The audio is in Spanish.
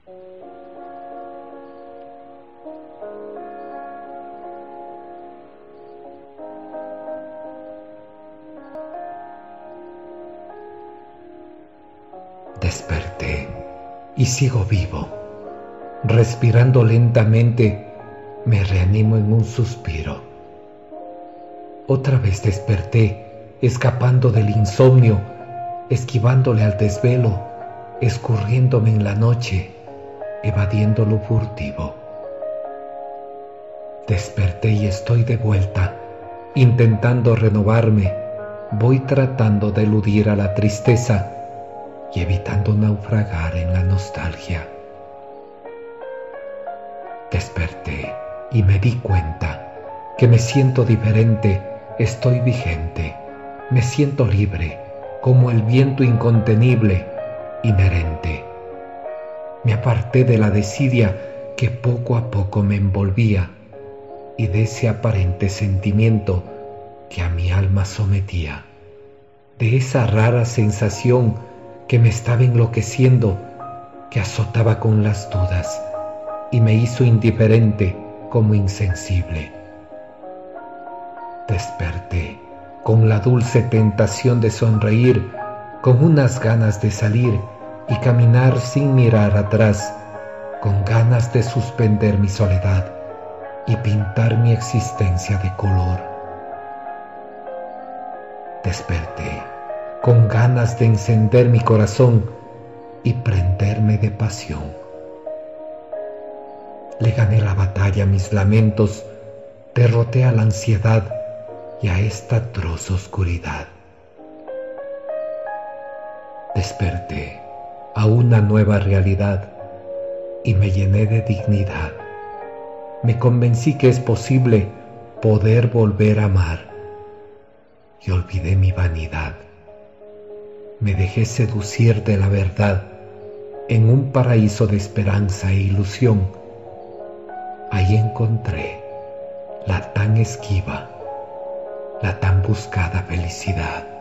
Desperté y sigo vivo. Respirando lentamente, me reanimo en un suspiro. Otra vez desperté, escapando del insomnio, esquivándole al desvelo, escurriéndome en la noche, evadiendo lo furtivo. Desperté y estoy de vuelta, intentando renovarme. Voy tratando de eludir a la tristeza y evitando naufragar en la nostalgia. Desperté y me di cuenta que me siento diferente, estoy vigente, me siento libre, como el viento incontenible, inherente. Me aparté de la desidia que poco a poco me envolvía y de ese aparente sentimiento que a mi alma sometía, de esa rara sensación que me estaba enloqueciendo, que azotaba con las dudas y me hizo indiferente como insensible. Desperté con la dulce tentación de sonreír, con unas ganas de salir y caminar sin mirar atrás, con ganas de suspender mi soledad y pintar mi existencia de color. Desperté con ganas de encender mi corazón y prenderme de pasión. Le gané la batalla a mis lamentos, derroté a la ansiedad y a esta atroz oscuridad. Desperté a una nueva realidad y me llené de dignidad. Me convencí que es posible poder volver a amar y olvidé mi vanidad. Me dejé seducir de la verdad en un paraíso de esperanza e ilusión. Ahí encontré la tan esquiva, la tan buscada felicidad.